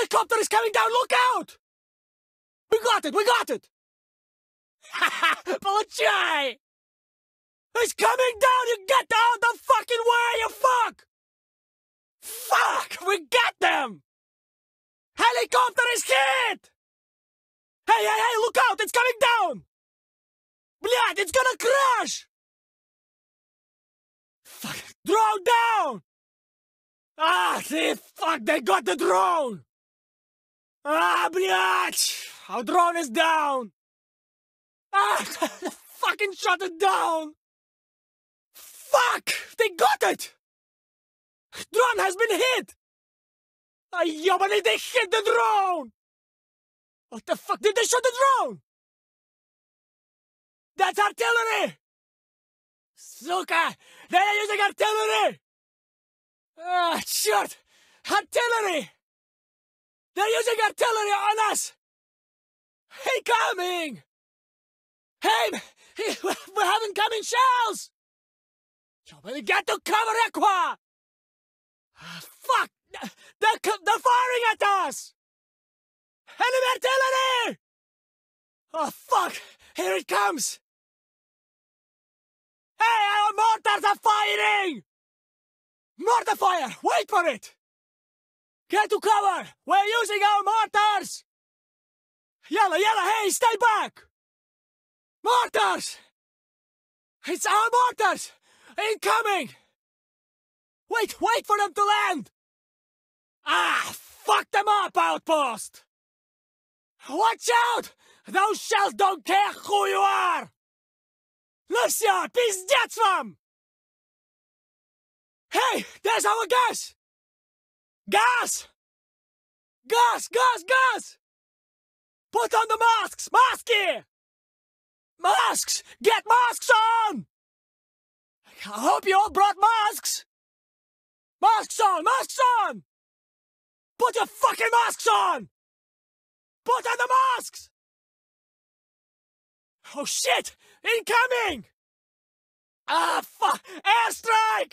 helicopter is coming down! Look out! We got it! We got it! Haha! Получай! It's coming down! You get out the fucking way, you fuck! Fuck! We got them! Helicopter is hit! Hey, hey, hey! Look out! It's coming down! Блядь! It's gonna crash! Fuck! Drone down! Ah! Fuck! They got the drone! Ah! Блядь! Our drone is down! Ah! Fucking shut it down! Fuck! They got it! Drone has been hit! Ah, ёбаный, they hit the drone! What the fuck? Did they shoot the drone? That's artillery! Suka! They are using artillery! Ah, shit! Artillery! They're using artillery on us! Incoming! Hey! We have incoming shells! We got to cover Aqua! Fuck! They're firing at us! Enemy artillery! Oh, fuck! Here it comes! Hey, our mortars are firing! Mortar fire! Wait for it! Get to cover! We're using our mortars! Yellow, hey, stay back! Mortars! It's our mortars! Incoming! Wait for them to land! Ah, fuck them up, outpost! Watch out! Those shells don't care who you are! Lucia, пиздец вам! Hey, there's our gas! Gas! Gas! Put on the masks! Masky! Masks! Get masks on! I hope you all brought masks! Masks on! Put your fucking masks on! Put on the masks! Oh shit! Incoming! Ah, fuck! Airstrike!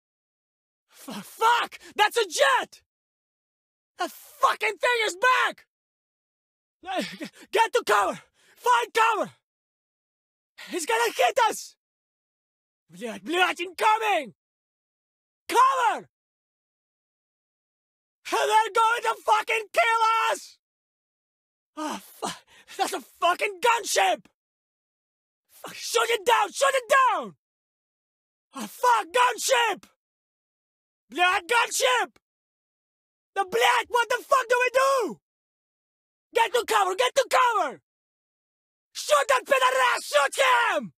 Fuck! That's a jet! The fucking thing is back! Get to cover! Find cover! He's gonna hit us! Блядь, incoming! Cover! They're going to fucking kill us! Oh, fuck! That's a fucking gunship! Fuck, shoot it down! Oh, fuck, gunship! Блядь, gunship! The блядь, what the fuck do we do? Get to cover! Shoot that pederast! Shoot him!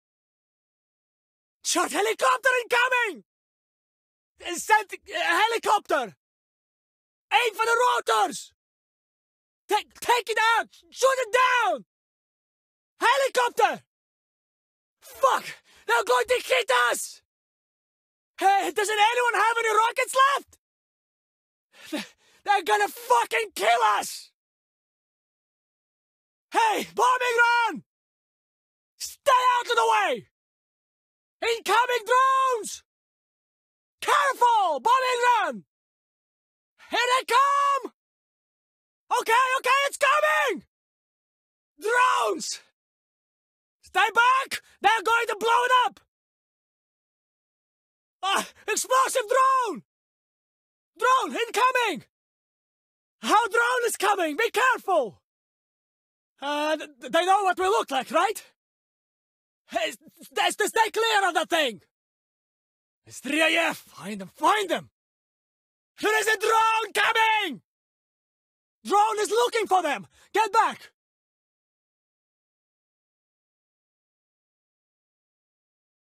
Shot helicopter incoming! Send helicopter! Aim for the rotors! Take it out! Shoot it down! Helicopter! Fuck! They're going to hit us! Hey, doesn't anyone have any rockets left? They're gonna fucking kill us! Hey, bombing run! Stay out of the way! Incoming drones! Careful! Bombing run! Here they come! Okay, it's coming! Drones! Stay back! They're going to blow it up! Explosive drone! Drone incoming! Our drone is coming! Be careful! They know what we look like, right? Hey, stay clear of that thing! It's 3 AF! Find them! There is a drone coming! Drone is looking for them! Get back!